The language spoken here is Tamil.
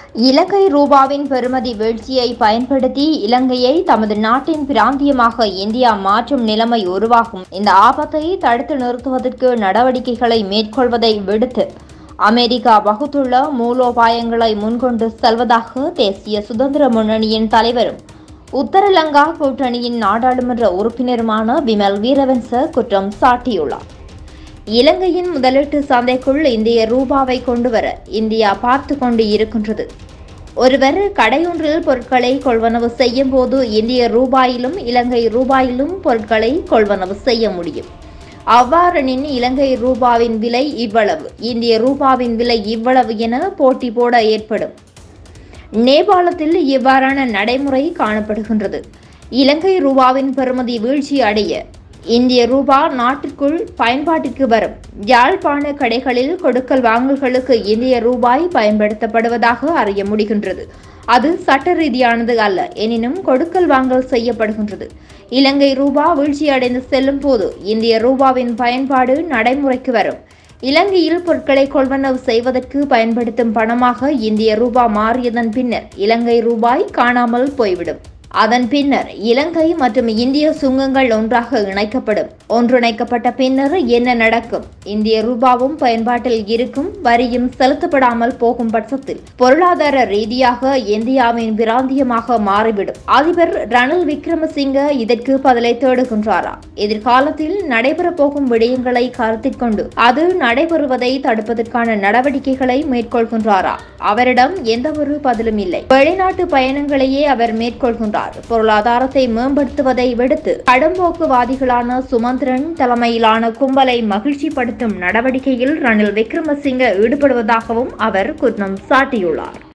இலங்கை ரூபாவின் பெறுமதி வீழ்ச்சியை பயன்படுத்தி இலங்கையை தமது நாட்டின் பிராந்தியமாக இந்தியா மாற்றும் நிலைமை உருவாகும். இந்த ஆபத்தை தடுத்து நிறுத்துவதற்கு நடவடிக்கைகளை மேற்கொள்வதை விடுத்து அமெரிக்கா வகுத்துள்ள மூலோபாயங்களை முன்கொண்டு செல்வதாக தேசிய சுதந்திர முன்னணியின் தலைவரும் உத்தரலங்கா கூட்டணியின் நாடாளுமன்ற உறுப்பினருமான விமல் வீரவன்ச குற்றம் சாட்டியுள்ளார். இலங்கையின் முதலீட்டு சந்தைக்குள் இந்திய ரூபாவை கொண்டுவர இந்தியா பார்த்து கொண்டு இருக்கின்றது. ஒருவர் கடையொன்றில் பொருட்களை கொள்வனவு செய்யும் போது இந்திய ரூபாயிலும் இலங்கை ரூபாயிலும் பொருட்களை கொள்வனவு செய்ய முடியும். அவ்வாறெனின் இலங்கை ரூபாவின் விலை இவ்வளவு, இந்திய ரூபாவின் விலை இவ்வளவு என போட்டி போட ஏற்படும். நேபாளத்தில் இவ்வாறான நடைமுறை காணப்படுகின்றது. இலங்கை ரூபாவின் பெறுமதி வீழ்ச்சி அடைய இந்திய ரூபா நாட்டிற்குள் பயன்பாட்டிற்கு வரும். யாழ்ப்பாண கடைகளில் கொடுக்கல் வாங்கல்களுக்கு இந்திய ரூபாய் பயன்படுத்தப்படுவதாக அறிய முடிகின்றது. அது சட்ட ரீதியானது அல்ல, எனினும் கொடுக்கல் வாங்கல் செய்யப்படுகின்றது. இலங்கை ரூபா வீழ்ச்சியடைந்து செல்லும் போது இந்திய ரூபாவின் பயன்பாடு நடைமுறைக்கு வரும். இலங்கையில் பொருட்களை கொள்வனவு செய்வதற்கு பயன்படுத்தும் பணமாக இந்திய ரூபா மாறியதன் பின்னர் இலங்கை ரூபாய் காணாமல் போய்விடும். அதன் பின்னர் இலங்கை மற்றும் இந்திய சுங்கங்கள் ஒன்றாக இணைக்கப்படும். ஒன்றிணைக்கப்பட்ட பின்னர் என்ன நடக்கும்? இந்திய ரூபாவும் பயன்பாட்டில் இருக்கும், வரியும் செலுத்தப்படாமல் போகும் பட்சத்தில் பொருளாதார ரீதியாக இந்தியாவின் பிராந்தியமாக மாறிவிடும். அதிபர் ரணில் விக்ரமசிங்க இதற்கு பதிலை தேடுகின்றாரா? எதிர்காலத்தில் நடைபெறப் போகும் விடயங்களை கருத்தில் கொண்டு அது நடைபெறுவதை தடுப்பதற்கான நடவடிக்கைகளை மேற்கொள்கின்றாரா? அவரிடம் எந்தவொரு பதிலும் இல்லை. வெளிநாட்டு பயணங்களையே அவர் மேற்கொள்கின்றார். பொருளாதாரத்தை மேம்படுத்துவதை விடுத்து கடும்போக்குவாதிகளான சுமந்திரன் தலைமையிலான கும்பலை மகிழ்ச்சிப்படுத்தும் நடவடிக்கையில் ரணில் விக்ரமசிங்க ஈடுபடுவதாகவும் அவர் குற்றம் சாட்டியுள்ளார்.